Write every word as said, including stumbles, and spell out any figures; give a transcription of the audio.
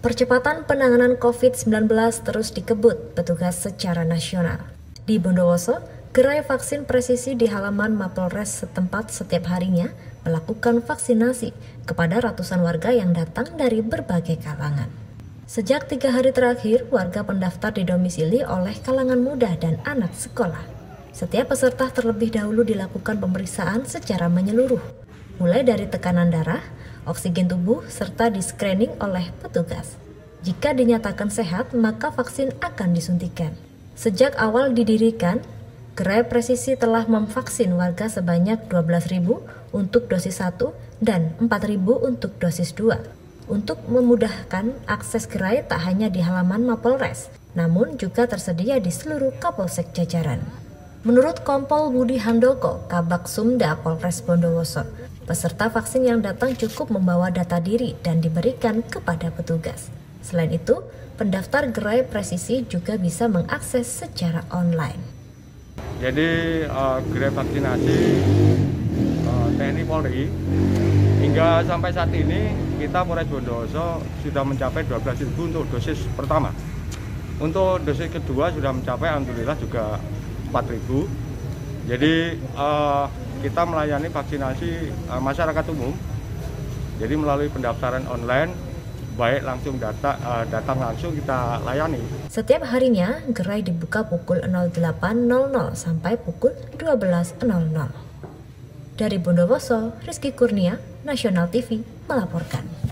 Percepatan penanganan covid sembilan belas terus dikebut petugas secara nasional. Di Bondowoso, gerai vaksin presisi di halaman Mapolres setempat setiap harinya melakukan vaksinasi kepada ratusan warga yang datang dari berbagai kalangan. Sejak tiga hari terakhir, warga pendaftar didomisili oleh kalangan muda dan anak sekolah. Setiap peserta terlebih dahulu dilakukan pemeriksaan secara menyeluruh, mulai dari tekanan darah, oksigen tubuh, serta di-screening oleh petugas. Jika dinyatakan sehat, maka vaksin akan disuntikan. Sejak awal didirikan, gerai presisi telah memvaksin warga sebanyak dua belas ribu untuk dosis satu dan empat ribu untuk dosis dua. Untuk memudahkan akses gerai tak hanya di halaman Mapolres, namun juga tersedia di seluruh Kapolsek jajaran. Menurut Kompol Budi Handoko, Kabak Sumda Polres Bondowoso, peserta vaksin yang datang cukup membawa data diri dan diberikan kepada petugas. Selain itu, pendaftar gerai presisi juga bisa mengakses secara online. Jadi uh, gerai vaksinasi uh, T N I Polri hingga sampai saat ini kita Polres Bondowoso sudah mencapai dua belas ribu untuk dosis pertama. Untuk dosis kedua sudah mencapai alhamdulillah juga empat ribu. Jadi uh, kita melayani vaksinasi uh, masyarakat umum. Jadi melalui pendaftaran online, baik langsung data, uh, datang langsung kita layani. Setiap harinya, gerai dibuka pukul nol delapan nol nol sampai pukul dua belas nol nol. Dari Bondowoso, Rizky Kurnia, Nasional T V melaporkan.